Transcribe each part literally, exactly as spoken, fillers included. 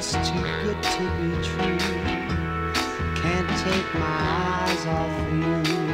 just too good to be true. Can't take my eyes off you.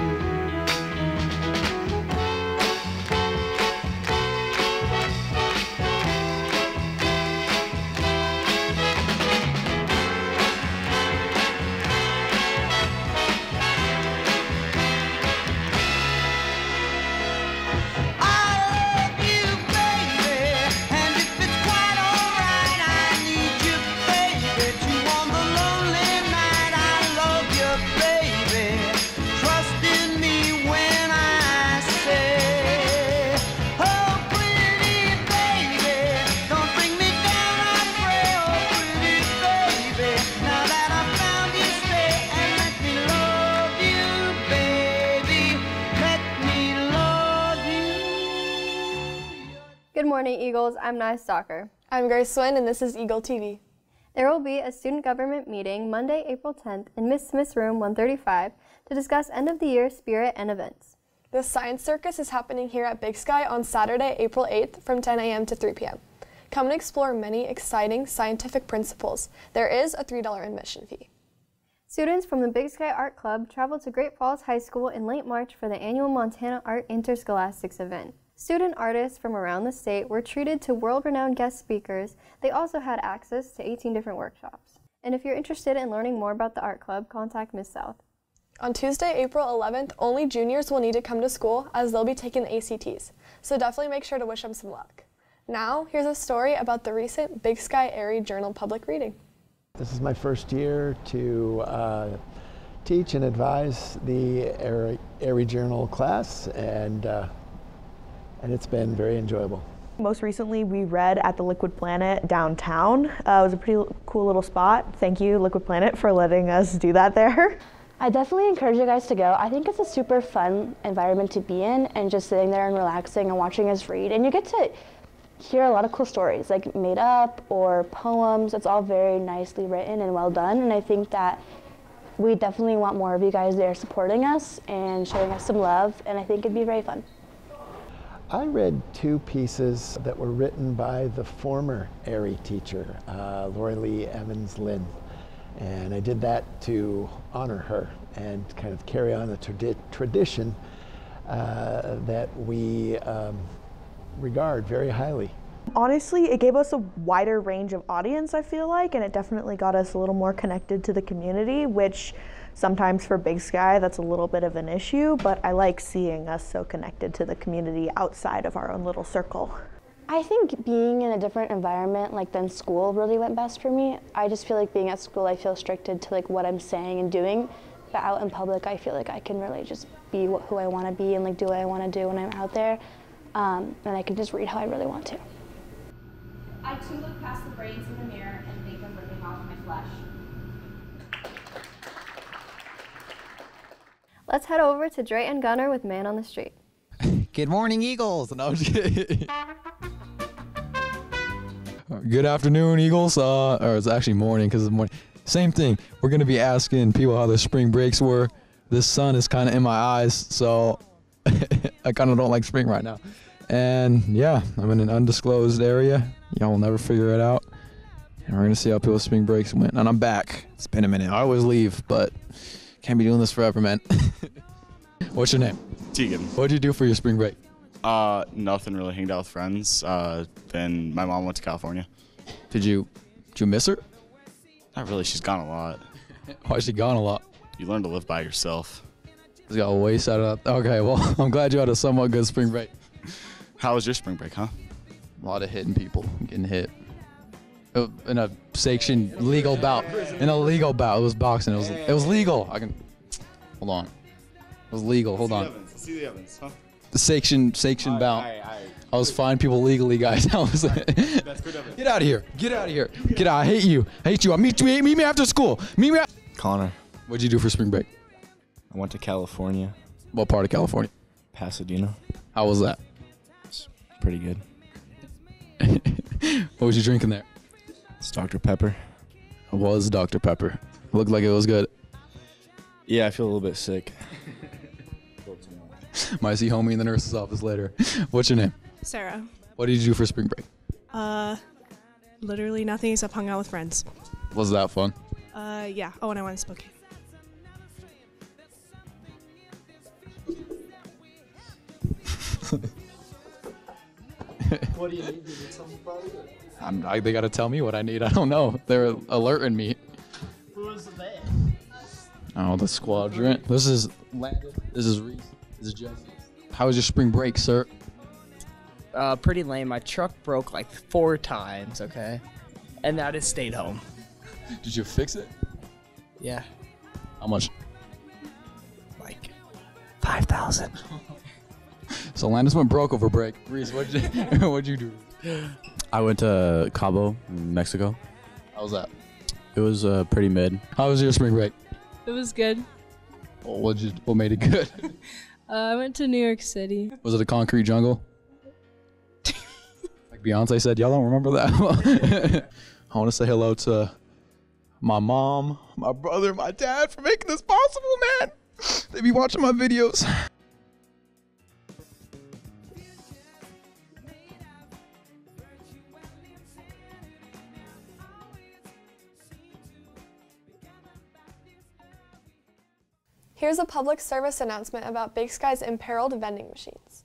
Good morning, Eagles. I'm Nye Stalker. I'm Grace Swin, and this is Eagle T V. There will be a student government meeting Monday, April tenth in Miss Smith's room one thirty-five to discuss end-of-the-year spirit and events. The Science Circus is happening here at Big Sky on Saturday, April eighth from ten a m to three p m Come and explore many exciting scientific principles. There is a three dollar admission fee. Students from the Big Sky Art Club traveled to Great Falls High School in late March for the annual Montana Art Interscholastics event. Student artists from around the state were treated to world-renowned guest speakers. They also had access to eighteen different workshops. And if you're interested in learning more about the art club, contact Miss South. On Tuesday, April eleventh, only juniors will need to come to school as they'll be taking the A C Ts. So definitely make sure to wish them some luck. Now, here's a story about the recent Big Sky Erie Journal public reading. This is my first year to uh, teach and advise the Erie, Erie Journal class, and uh, and it's been very enjoyable. Most recently, we read at the Liquid Planet downtown. Uh, it was a pretty cool little spot. Thank you, Liquid Planet, for letting us do that there. I definitely encourage you guys to go. I think it's a super fun environment to be in, and just sitting there and relaxing and watching us read. And you get to hear a lot of cool stories, like made up or poems. It's all very nicely written and well done. And I think that we definitely want more of you guys there supporting us and showing us some love. And I think it'd be very fun. I read two pieces that were written by the former Erie teacher, uh, Lori Lee Evans Lynn. And I did that to honor her and kind of carry on the tradi tradition uh, that we um, regard very highly. Honestly, it gave us a wider range of audience, I feel like, and it definitely got us a little more connected to the community, which sometimes for Big Sky, that's a little bit of an issue, but I like seeing us so connected to the community outside of our own little circle. I think being in a different environment like than school really went best for me. I just feel like being at school, I feel restricted to like what I'm saying and doing, but out in public, I feel like I can really just be who I want to be and like do what I want to do when I'm out there, um, and I can just read how I really want to. I too look past the braids in the mirror and think of ripping off my flesh. Let's head over to Dre and Gunner with Man on the Street. Good morning, Eagles. No, I'm just kidding. Good afternoon, Eagles. Uh, or it's actually morning because it's morning. Same thing. We're going to be asking people how their spring breaks were. This sun is kind of in my eyes, so I kind of don't like spring right now. And yeah, I'm in an undisclosed area. Y'all will never figure it out. And we're going to see how people's spring breaks went. And I'm back. It's been a minute. I always leave, but can't be doing this forever, man. What's your name? Tegan. What'd you do for your spring break? Uh, nothing really. Hanged out with friends. Uh, then my mom went to California. Did you, did you miss her? Not really. She's gone a lot. Why is she gone a lot? You learn to live by yourself. Just got waste out of that. Okay, well, I'm glad you had a somewhat good spring break. How was your spring break, huh? A lot of hitting people, getting hit. In a sanctioned legal bout. In a legal bout. It was boxing. It was it was legal. I can hold on. It was legal. Hold on. Let's see the evidence, huh? The sanctioned sanctioned bout. Aye, aye, aye. I was fining people legally, guys. I was like, That's good evidence. Get out of here. Get out of here. Get out. I hate you. I hate you. I'll meet you. Meet me after school. Meet me. Connor. What'd you do for spring break? I went to California. What part of California? Pasadena. How was that? It's pretty good. What was you drinking there? It's Doctor Pepper. It was Doctor Pepper. Looked like it was good. Yeah, I feel a little bit sick. Might see homie in the nurse's office later. What's your name? Sarah. What did you do for spring break? Uh, Literally nothing except hung out with friends. Was that fun? Uh, yeah. Oh, and I went to Spokane. What do you need? Do you need something about it? I'm, I, they gotta tell me what I need. I don't know. They're alerting me. Who is they? Oh, the squadron. This is Landon. This is Reese. This is Jesse. How was your spring break, sir? Uh, pretty lame. My truck broke like four times, okay? And I just stayed home. Did you fix it? Yeah. How much? Like five thousand. So Landis went broke over break. Reese, what'd you, what'd you do? I went to Cabo, Mexico. How was that? It was uh, pretty mid. How was your spring break? It was good. Well, what you? What made it good? Uh, I went to New York City. Was it a concrete jungle? Like Beyonce said, y'all don't remember that? I want to say hello to my mom, my brother, my dad for making this possible, man. They be watching my videos. Here's a public service announcement about Big Sky's imperiled vending machines.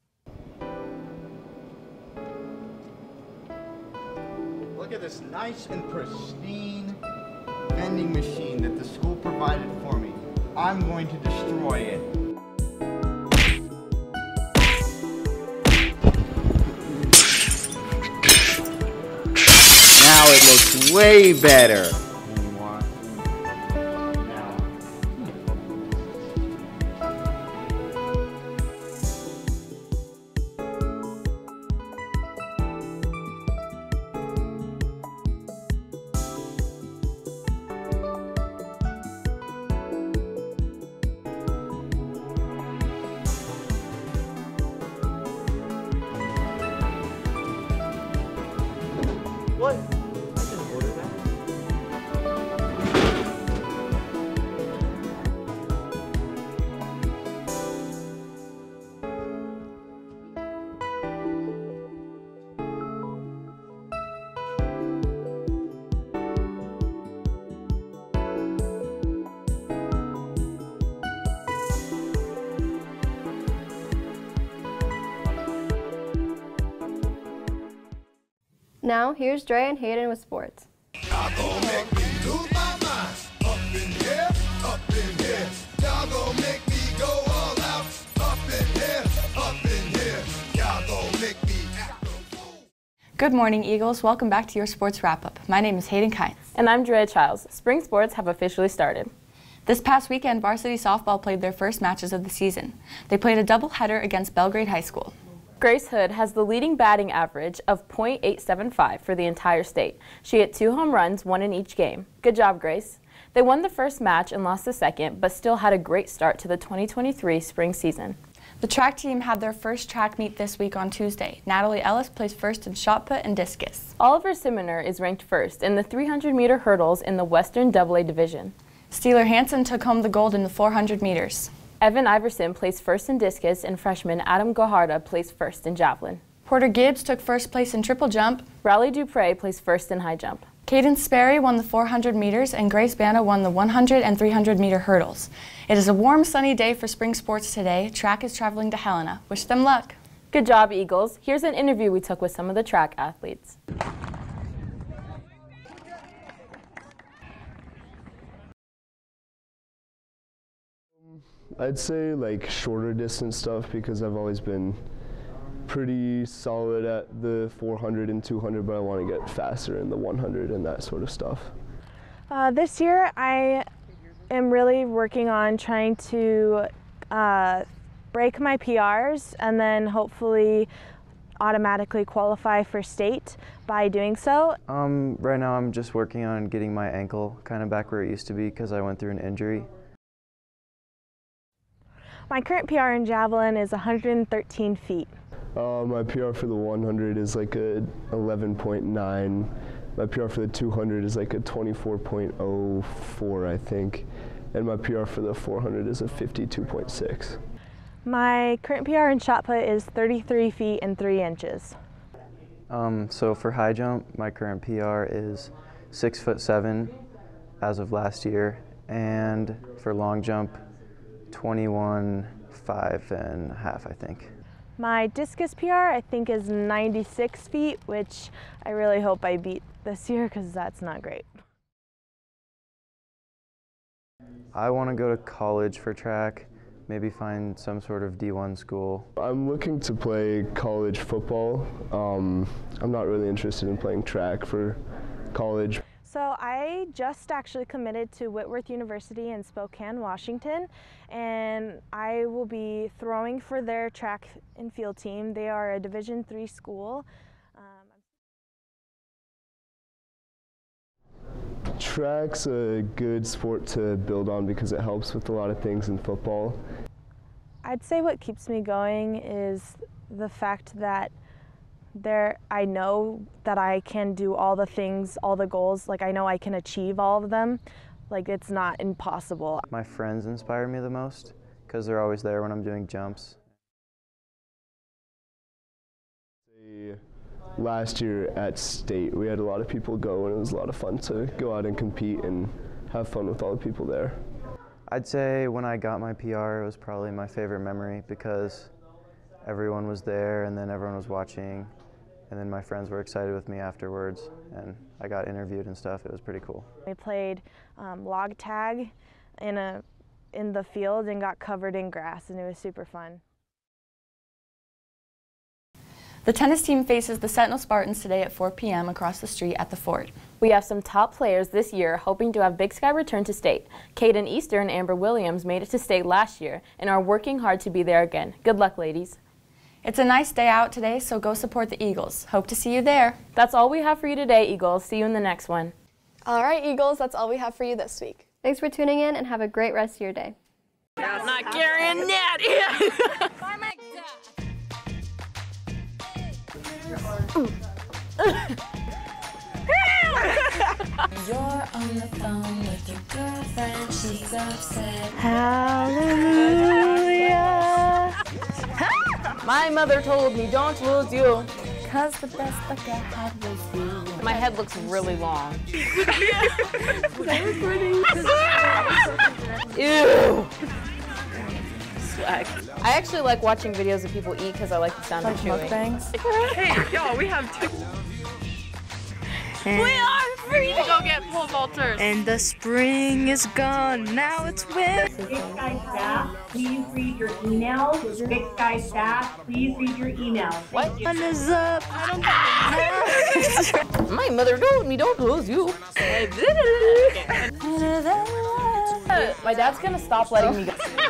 Look at this nice and pristine vending machine that the school provided for me. I'm going to destroy it. Now it looks way better. What? I can order that. Now, here's Dre and Hayden with sports. Good morning, Eagles. Welcome back to your sports wrap-up. My name is Hayden Kynes. And I'm Drea Childs. Spring sports have officially started. This past weekend, varsity softball played their first matches of the season. They played a doubleheader against Belgrade High School. Grace Hood has the leading batting average of point eight seven five for the entire state. She hit two home runs, one in each game. Good job, Grace. They won the first match and lost the second, but still had a great start to the twenty twenty-three spring season. The track team had their first track meet this week on Tuesday. Natalie Ellis placed first in shot put and discus. Oliver Siminer is ranked first in the three hundred meter hurdles in the Western double A division. Steeler Hansen took home the gold in the four hundred meters. Evan Iverson placed first in discus, and freshman Adam Goharda placed first in javelin. Porter Gibbs took first place in triple jump. Riley Dupre placed first in high jump. Cadence Sperry won the four hundred meters, and Grace Bana won the one hundred and three hundred meter hurdles. It is a warm, sunny day for spring sports today. Track is traveling to Helena. Wish them luck. Good job, Eagles. Here's an interview we took with some of the track athletes. I'd say like shorter distance stuff because I've always been pretty solid at the four hundred and two hundred, but I want to get faster in the one hundred and that sort of stuff. Uh, this year I am really working on trying to uh, break my P Rs and then hopefully automatically qualify for state by doing so. Um, right now I'm just working on getting my ankle kind of back where it used to be because I went through an injury. My current P R in javelin is one hundred thirteen feet. Uh, my P R for the one hundred is like a eleven point nine. My P R for the two hundred is like a twenty-four point oh four, I think. And my P R for the four hundred is a fifty-two point six. My current P R in shot put is thirty-three feet and three inches. Um, so for high jump, my current P R is six foot seven as of last year, and for long jump, twenty-one five and a half, I think. My discus P R, I think, is ninety-six feet, which I really hope I beat this year because that's not great. I want to go to college for track, maybe find some sort of D one school. I'm looking to play college football. Um, I'm not really interested in playing track for college. So I just actually committed to Whitworth University in Spokane, Washington, and I will be throwing for their track and field team. They are a Division three school. Um, Track's a good sport to build on because it helps with a lot of things in football. I'd say what keeps me going is the fact that there, I know that I can do all the things, all the goals, like I know I can achieve all of them. Like it's not impossible. My friends inspire me the most because they're always there when I'm doing jumps. Last year at state, we had a lot of people go, and it was a lot of fun to go out and compete and have fun with all the people there. I'd say when I got my P R, it was probably my favorite memory because everyone was there and then everyone was watching, and then my friends were excited with me afterwards, and I got interviewed and stuff. It was pretty cool. We played um, log tag in, a, in the field and got covered in grass, and it was super fun. The tennis team faces the Sentinel Spartans today at four p m across the street at the Fort. We have some top players this year hoping to have Big Sky return to state. Caden Easter and Amber Williams made it to state last year and are working hard to be there again. Good luck, ladies. It's a nice day out today, so go support the Eagles. Hope to see you there. That's all we have for you today, Eagles. See you in the next one. All right, Eagles, that's all we have for you this week. Thanks for tuning in and have a great rest of your day. I'm not carrying that. You're on the phone with your girlfriend, she's upset. Hallelujah. My mother told me don't lose you. Cause the best luck I had was you. My head looks really long. Ew. Swag. I actually like watching videos of people eat because I like the sound Like of chewing. mukbangs? Hey, y'all, we have two. And we are free to go get pole vaulters. And the spring is gone, now it's winter. Big Sky staff, please read your emails. Big Sky staff, please read your emails. What? Sun is up. My mother told me don't lose you. My dad's gonna stop letting me go.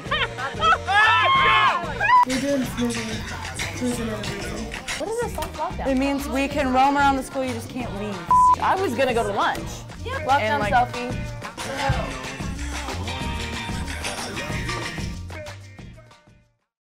You're doing smoothly. What is this soft lockdown? It means we can roam around the school, you just can't leave. I was gonna go to lunch. Lockdown like, selfie.